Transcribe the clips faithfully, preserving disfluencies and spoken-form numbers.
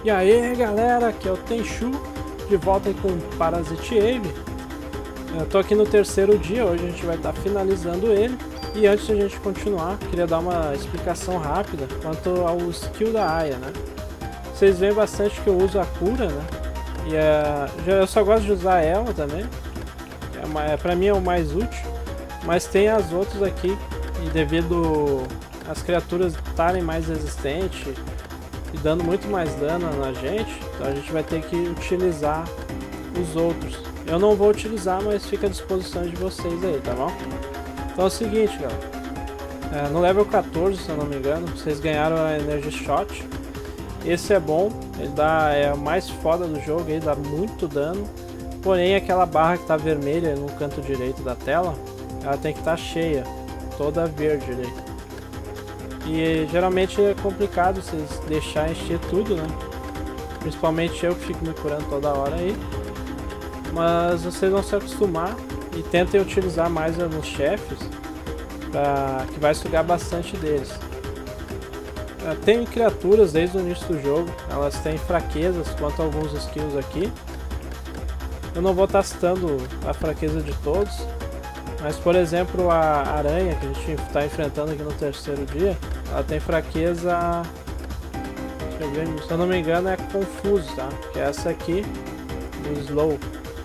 E aí galera, aqui é o Tenchu, de volta aí com Parasite Eve. Eu tô aqui no terceiro dia, hoje a gente vai estar tá finalizando ele. E antes de a gente continuar, queria dar uma explicação rápida quanto ao skill da Aya, né? Vocês veem bastante que eu uso a cura, né? E é, eu só gosto de usar ela também, é uma, é, pra mim é o mais útil. Mas tem as outras aqui, e devido às criaturas estarem mais resistentes e dando muito mais dano na gente, então a gente vai ter que utilizar os outros. Eu não vou utilizar, mas fica à disposição de vocês aí, tá bom? Então é o seguinte, galera, é, no level quatorze, se eu não me engano, vocês ganharam a Energy Shot. Esse é bom, ele dá, é o mais foda do jogo, ele dá muito dano. Porém aquela barra que está vermelha no canto direito da tela, ela tem que estar tá cheia, toda verde ali. E geralmente é complicado vocês deixar encher tudo, né? Principalmente eu que fico me curando toda hora aí. Mas vocês vão se acostumar e tentem utilizar mais nos chefes, pra, que vai sugar bastante deles. Tem criaturas desde o início do jogo, elas têm fraquezas quanto a alguns skills aqui. Eu não vou estar citando a fraqueza de todos, mas por exemplo a aranha que a gente está enfrentando aqui no terceiro dia, ela tem fraqueza, deixa eu ver, se eu não me engano é confuso, tá? Que é essa aqui, do slow.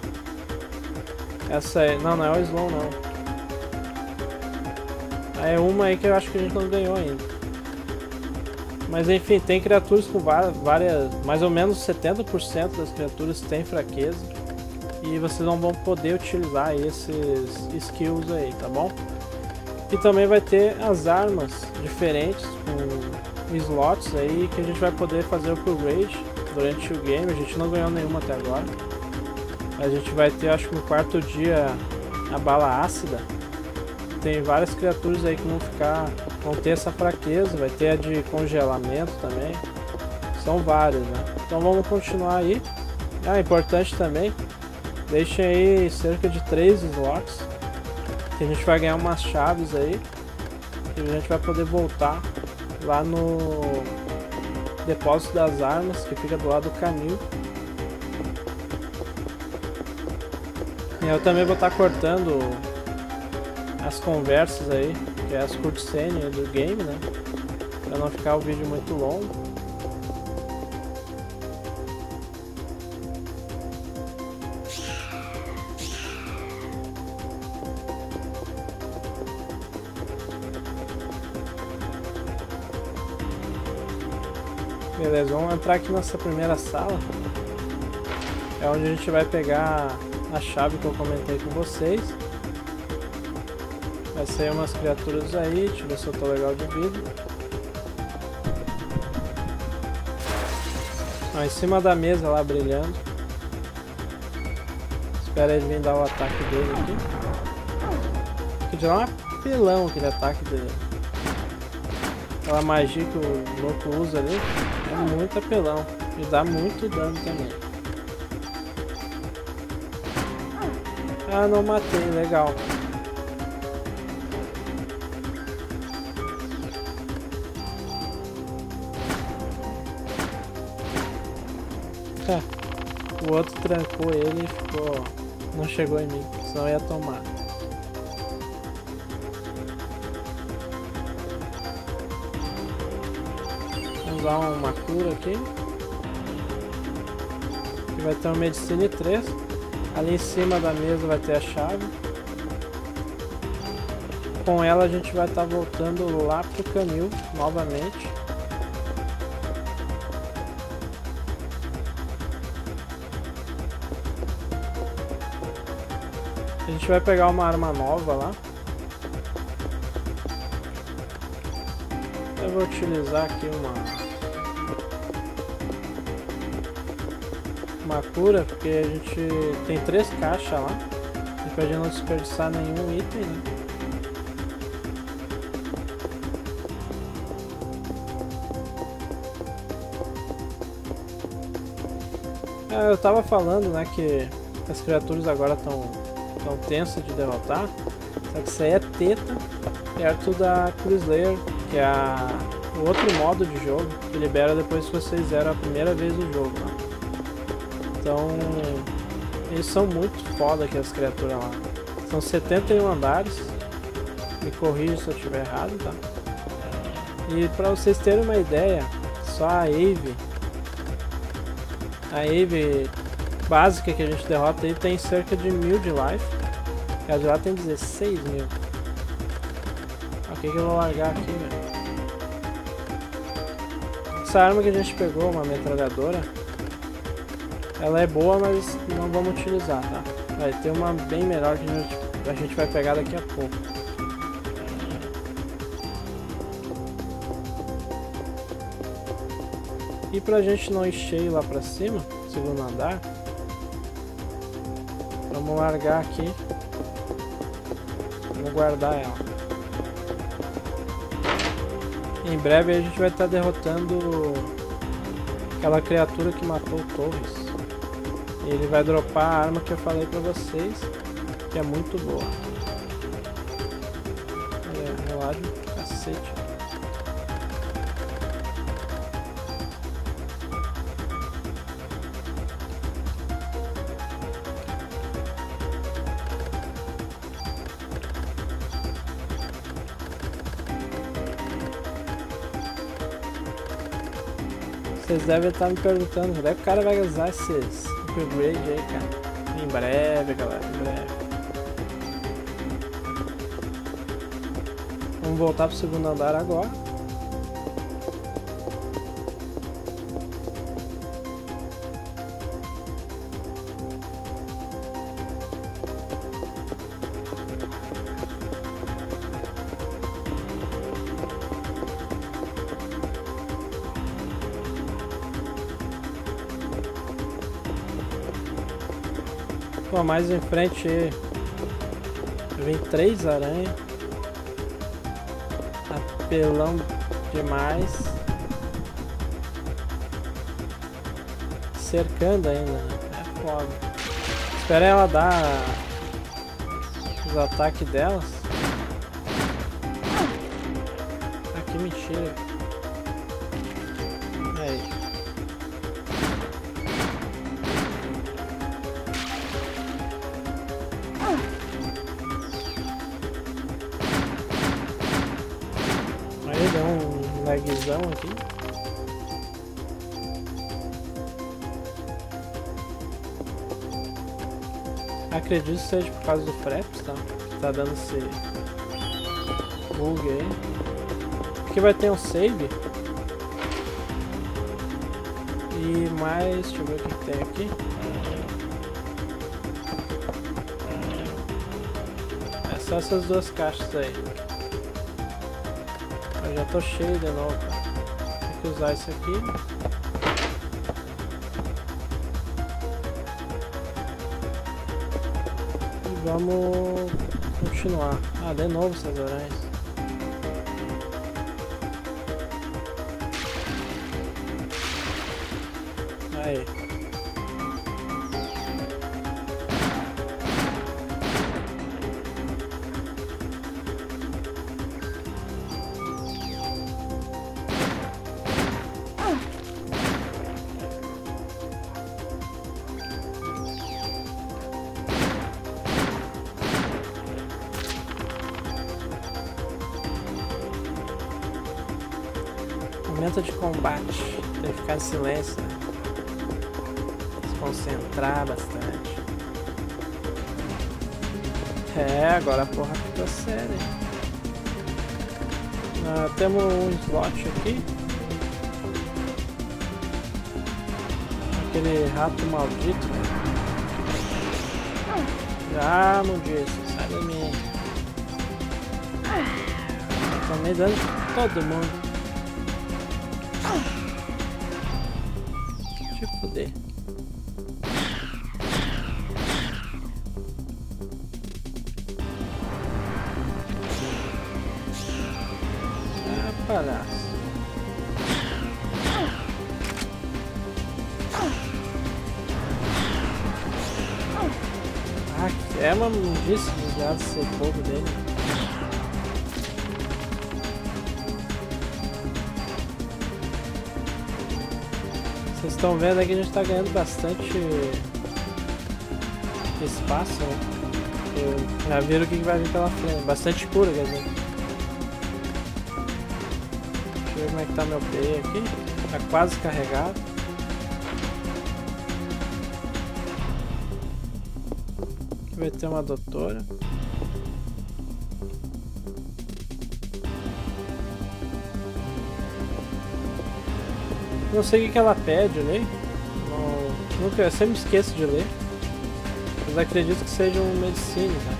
Essa é, não, não é o slow não. É uma aí que eu acho que a gente não ganhou ainda. Mas enfim, tem criaturas com várias, mais ou menos setenta por cento das criaturas tem fraqueza. E vocês não vão poder utilizar esses skills aí, tá bom? E também vai ter as armas diferentes com slots aí que a gente vai poder fazer o upgrade durante o game. A gente não ganhou nenhuma até agora. A gente vai ter, acho que no quarto dia, a bala ácida. Tem várias criaturas aí que vão ficar, vão ter essa fraqueza. Vai ter a de congelamento também. São várias, né? Então vamos continuar aí. Ah, importante também, deixem aí cerca de três slots, que a gente vai ganhar umas chaves aí, e a gente vai poder voltar lá no depósito das armas, que fica do lado do canil. E eu também vou estar cortando as conversas aí, que é as cutscenes do game, né, para não ficar o vídeo muito longo. Beleza, vamos entrar aqui nessa primeira sala. É onde a gente vai pegar a chave que eu comentei com vocês. Vai sair umas criaturas aí, deixa eu ver se eu tô legal de vida. Ó, em cima da mesa lá brilhando. Espera ele vir dar o ataque dele aqui. Aqui de lá é um apelão aquele ataque dele. Aquela magia que o louco usa ali é muito apelão e dá muito dano também. Ah, não matei, legal. O outro trancou ele e ficou, não chegou em mim, senão eu ia tomar. Usar uma cura aqui, que vai ter uma medicina três. Ali em cima da mesa vai ter a chave. Com ela a gente vai estar voltando lá pro canil novamente. A gente vai pegar uma arma nova lá. Eu vou utilizar aqui uma uma cura, porque a gente tem três caixas lá e pra gente não desperdiçar nenhum item, né? É, eu tava falando, né, que as criaturas agora estão tão tensas de derrotar, só que isso aí é teta perto da Crusader, que é a o outro modo de jogo que libera depois que vocês zeram a primeira vez o jogo, né? Então, eles são muito foda aqui as criaturas lá. São setenta e um andares. Me corrija se eu estiver errado, tá? E pra vocês terem uma ideia, só a Eve, a Eve básica que a gente derrota aí tem cerca de mil de life. E a de lá tem dezesseis mil. O que que eu vou largar aqui, velho? Essa arma que a gente pegou, uma metralhadora, ela é boa, mas não vamos utilizar, tá? Vai ter uma bem melhor que a gente, a gente vai pegar daqui a pouco. E pra gente não ir cheio lá pra cima, segundo andar, vamos largar aqui. Vamos guardar ela. Em breve a gente vai estar derrotando aquela criatura que matou o Torres. E ele vai dropar a arma que eu falei pra vocês, que é muito boa. É, relógio, cacete. Vocês devem estar me perguntando quando é que o cara vai usar esses upgrade aí, cara. Em breve, galera, em breve. Vamos voltar pro segundo andar agora. Bom, mais em frente vem três aranhas. Apelão demais. Cercando ainda, né? É foda. Espera ela dar os ataques delas. Ah, que mentira. Aí. Deu um lagzão aqui. Acredito que seja por causa do Fraps, tá? Tá dando esse bug aí. Aqui vai ter um save. E mais, deixa eu ver o que tem aqui. É só essas duas caixas aí. Eu já tô cheio de novo, cara. Tem que usar isso aqui. E vamos continuar. Ah, de novo essas aranhas. Aí. Momento de combate, tem que ficar em silêncio, né? Se concentrar bastante. É, agora a porra ficou séria. Ah, temos um slot aqui. Aquele rato maldito. Ah, maldito, sai de mim. Tô me dando de todo mundo. Deixa eu foder. Ah, palhaço. Ah, é uma mundice desviada esse fogo dele. estão vendo aqui, a gente está ganhando bastante espaço, né? Eu já viram o que vai vir pela frente. Bastante cura, quer dizer. Deixa eu ver como é que tá meu P aqui. Tá quase carregado. Aqui vai ter uma doutora. Não sei o que ela pede, eu leio. Não, nunca, eu sempre esqueço de ler. Mas acredito que seja um medicine, né?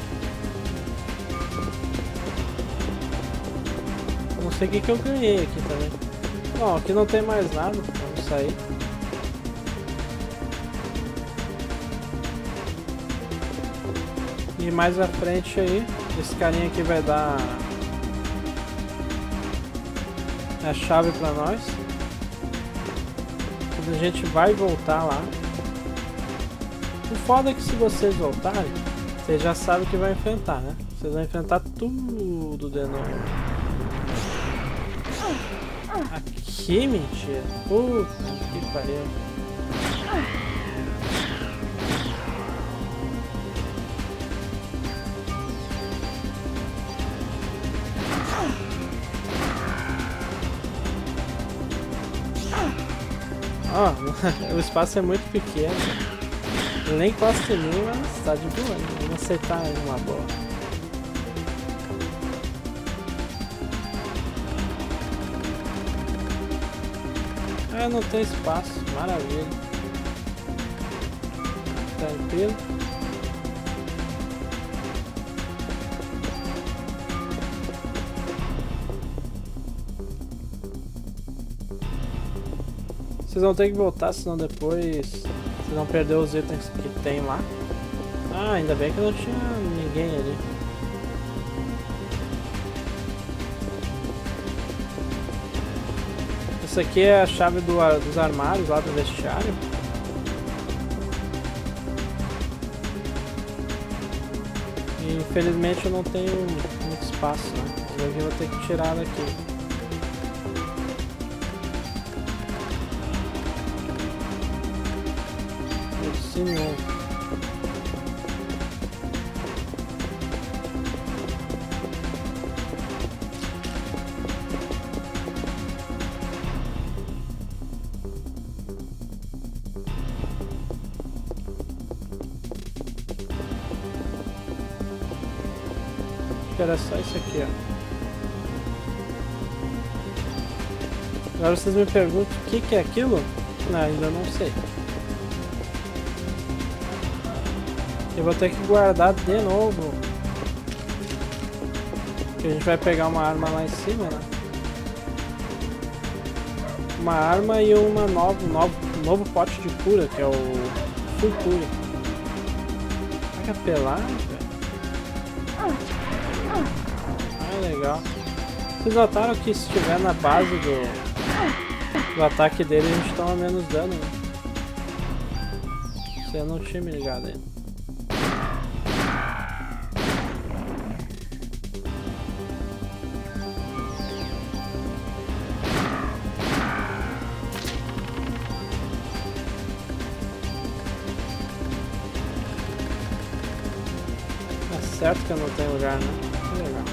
Não sei o que, que eu ganhei aqui também. Bom, aqui não tem mais nada. Vamos sair. E mais à frente aí, esse carinha aqui vai dar a chave pra nós. A gente vai voltar lá. O foda é que se vocês voltarem, vocês já sabem o que vai enfrentar, né? Vocês vão enfrentar tudo de novo. Aqui, mentira. Puta que pariu. Ó, oh, o espaço é muito pequeno. Eu nem encosto em mim, mas tá de boa, né? Vamos acertar uma boa. Ah, não tem espaço, maravilha. Tranquilo. Vocês vão ter que voltar, senão depois vocês vão perder os itens que tem lá. Ah, ainda bem que não tinha ninguém ali. Essa aqui é a chave do, dos armários lá do vestiário. E infelizmente eu não tenho muito espaço, né? Eu vou ter que tirar daqui. Não. Acho que era só isso aqui, ó. Agora vocês me perguntam o que, que é aquilo? Não, ainda não sei. Eu vou ter que guardar de novo. Porque a gente vai pegar uma arma lá em cima, né? Uma arma e uma nova, um novo, um novo pote de cura, que é o Full Cure. Vai apelar, velho. Ah, legal. Vocês notaram que se estiver na base do, do ataque dele, a gente toma menos dano, né? Isso eu não tinha me ligado ainda. Certo que eu não tenho lugar, né? Que legal.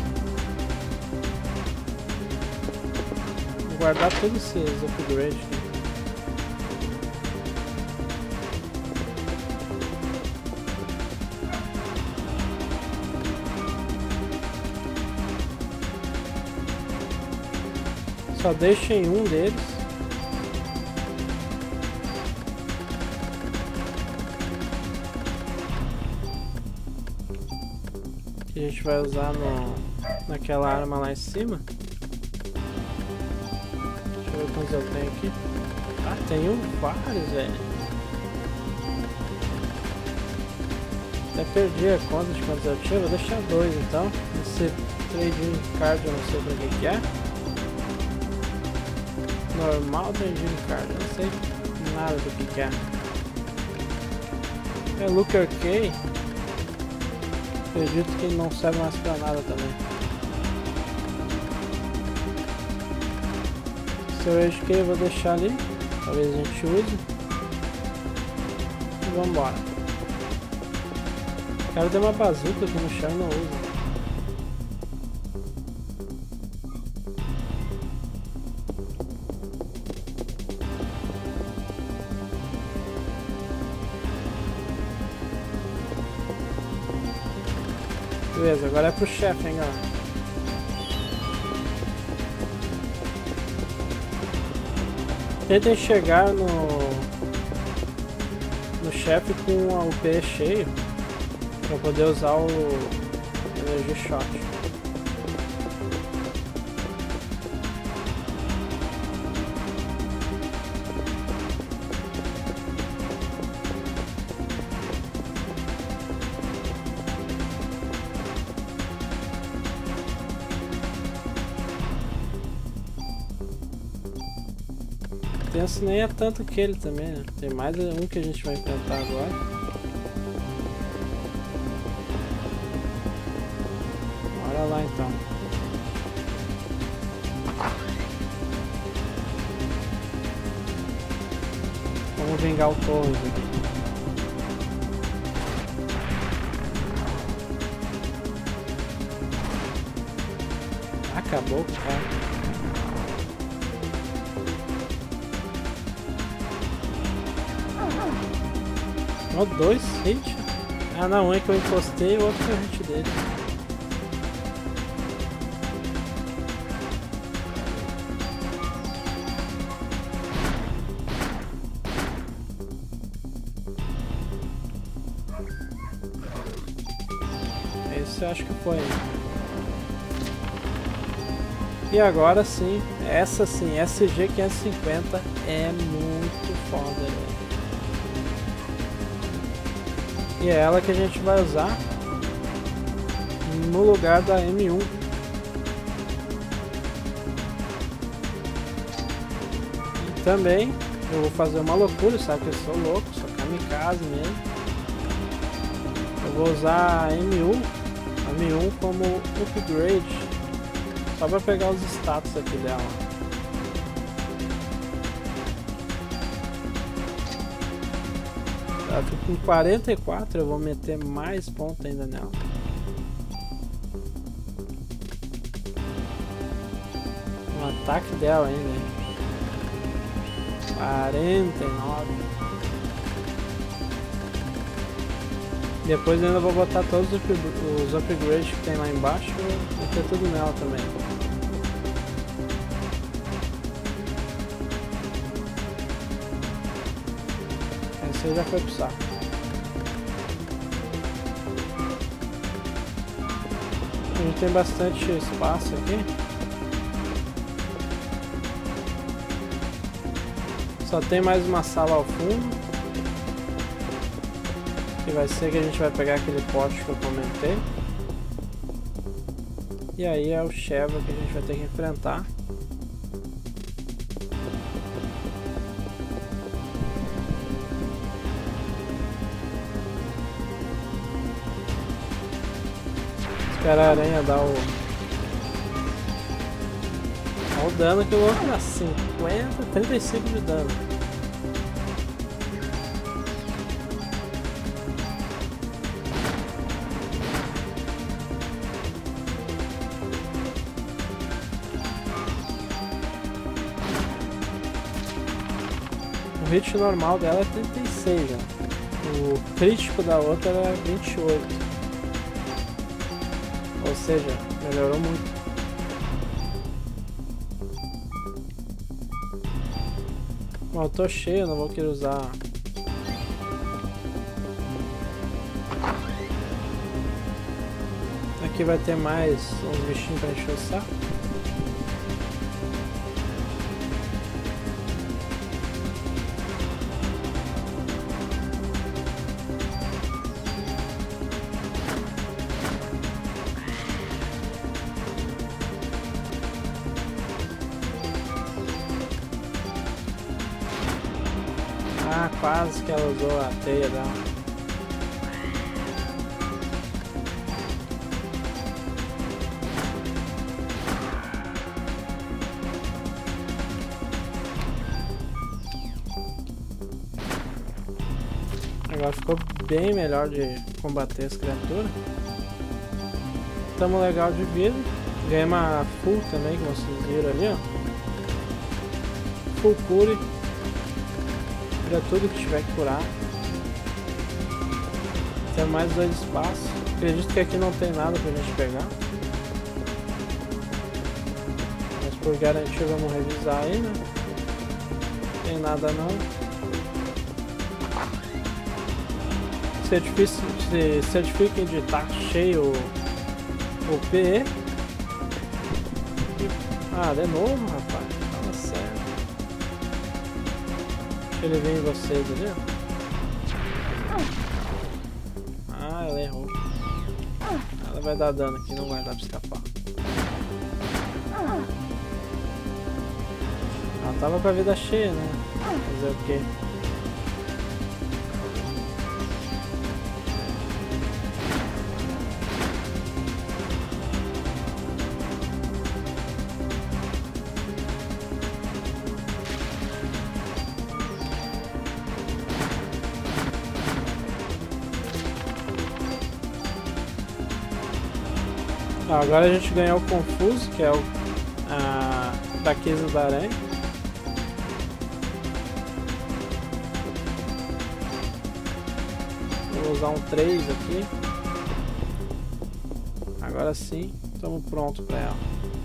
Vou guardar todos esses upgrades aqui. Só deixem um deles. Que a gente vai usar no, naquela arma lá em cima. Deixa eu ver quantos eu tenho aqui. Ah, tenho vários, velho. Até perdi a conta de quantos eu tinha. Vou deixar dois então. Esse trading card eu não sei pra que que é. Normal trading card, eu não sei nada do que que é. É Looker Key. Acredito que não serve mais pra nada também. Storage Key eu vou deixar ali. Talvez a gente use. E vambora. O cara tem uma bazuca aqui no chão e não usa. Beleza, agora é pro chefe, hein, galera. Tentem chegar no, no chefe com o P cheio para poder usar o Energy Shot. Tenso nem é tanto que ele também, né? Tem mais um que a gente vai enfrentar agora. Bora lá então. Vamos vingar o Torres aqui. Acabou, cara. Ó, dois hits. Ah não, um é que eu encostei e o outro foi o hit dele. Esse eu acho que foi. E agora sim, essa sim, S G quinhentos e cinquenta é muito foda, velho. E é ela que a gente vai usar no lugar da M um. E também eu vou fazer uma loucura, sabe que eu sou louco, sou kamikaze mesmo. Eu vou usar a M um, a M um como upgrade, só para pegar os status aqui dela. Ela fica com quarenta e quatro, eu vou meter mais ponto ainda nela. O ataque dela ainda. quarenta e nove. Depois ainda vou botar todos os upgrades que tem lá embaixo e meter tudo nela também. Esse já foi pro saco. A gente tem bastante espaço aqui. Só tem mais uma sala ao fundo. Que vai ser que a gente vai pegar aquele pote que eu comentei. E aí é o Sheva que a gente vai ter que enfrentar. Espera a aranha dar o... Olha o dano que eu vou dar, cinquenta, trinta e cinco de dano. O hit normal dela é trinta e seis, já. O crítico da outra era vinte e oito. Ou seja, melhorou muito. Bom, eu tô cheio, não vou querer usar. Aqui vai ter mais uns bichinhos pra encher o saco. Ah, quase que ela usou a teia dela. Agora ficou bem melhor de combater as criaturas. Tamo legal de vida. Ganhei uma full também, que vocês viram ali, ó. Full cure. Cura tudo que tiver que curar. Tem mais dois espaços. Acredito que aqui não tem nada pra gente pegar. Mas por garantia vamos revisar aí, né? Não tem nada não. Certifique, se certifiquem de estar cheio o P E. Ah, de novo, rapaz. Fala sério. Deixa ele vir em vocês ali, ó. Ah, ela errou. Ela vai dar dano aqui, não vai dar pra escapar. Ela tava com a vida cheia, né? Fazer o quê? Ah, agora a gente ganhou o Confuso, que é o a fraqueza da aranha. Vou usar um três aqui. Agora sim, estamos prontos para ela.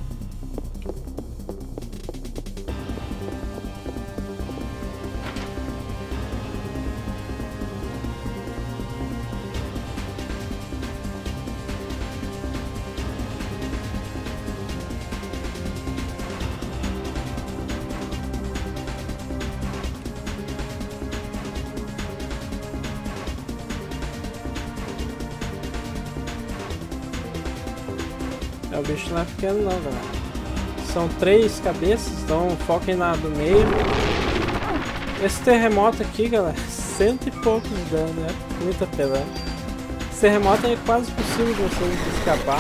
O bicho não é pequeno não, galera. São três cabeças, então foquem na do meio. Esse terremoto aqui, galera, cento e poucos de dano, né? Muito apelão. Esse terremoto é quase possível de vocês escapar.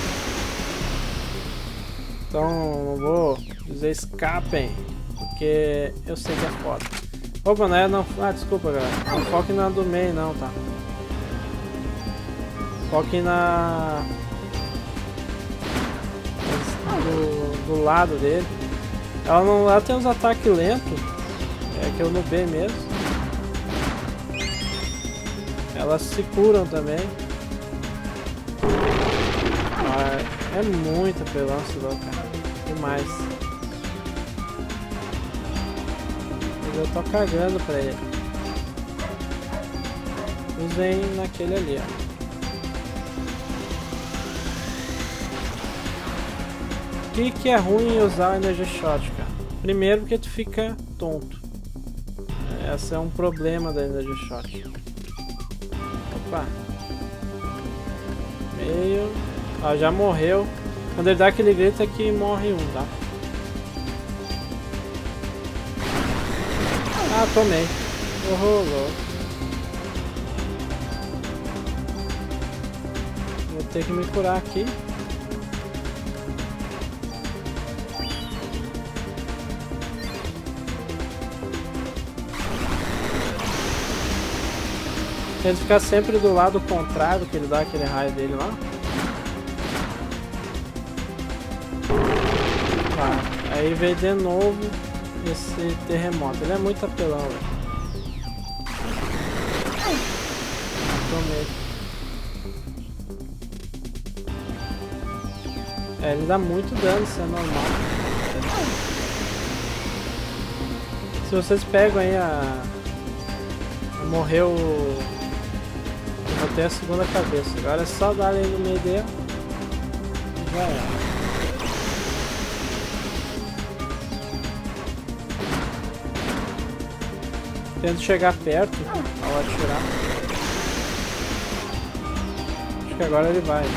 Então não vou dizer escapem, porque eu sei que é foda. Opa, né? Não, ah, desculpa, galera. Não foquem na do meio não, tá? Foquem na... Do, do lado dele. Ela não, ela tem uns ataques lentos, é que eu no B mesmo. Elas se curam também. Ah, é muito apelão esse louco, cara. Demais. Mas eu tô cagando pra ele. Usem naquele ali, ó. O que, que é ruim em usar o Energy Shot, cara? Primeiro porque tu fica tonto. Esse é um problema da Energy Shot. Opa. Meio. Ó, já morreu. Quando ele dá aquele grito é que morre um, tá? Ah, tomei. Rolou. Vou ter que me curar aqui. Tenta ficar sempre do lado contrário, que ele dá aquele raio dele lá. Tá, aí veio de novo esse terremoto. Ele é muito apelão, velho. Tomei. É, ele dá muito dano, isso é normal. Se vocês pegam aí a... Morreu... Até a segunda cabeça. Agora é só dar ali no meio dele. Já é. Tento chegar perto ao atirar. Acho que agora ele vai.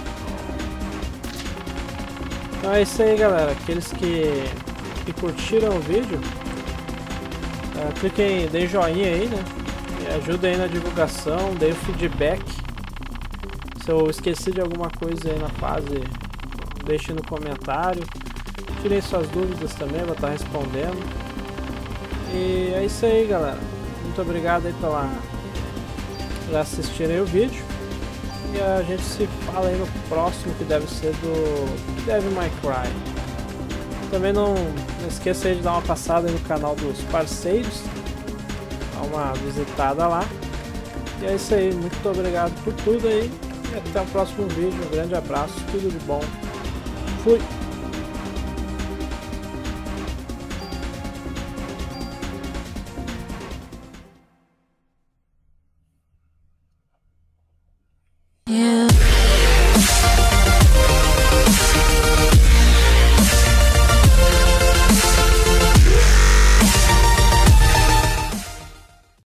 Então é isso aí, galera. Aqueles que, que curtiram o vídeo, uh, cliquem, deem joinha aí, né? Ajuda aí na divulgação, dê o feedback. Se eu esqueci de alguma coisa aí na fase, deixe no comentário. Tirem suas dúvidas também, eu vou estar respondendo. E é isso aí, galera. Muito obrigado aí pela, já assistirem o vídeo. E a gente se fala aí no próximo, que deve ser do Devil May Cry. Também não, não esqueça aí de dar uma passada aí no canal dos parceiros, dar uma visitada lá. E é isso aí, muito obrigado por tudo aí, e até o próximo vídeo, um grande abraço, tudo de bom, fui!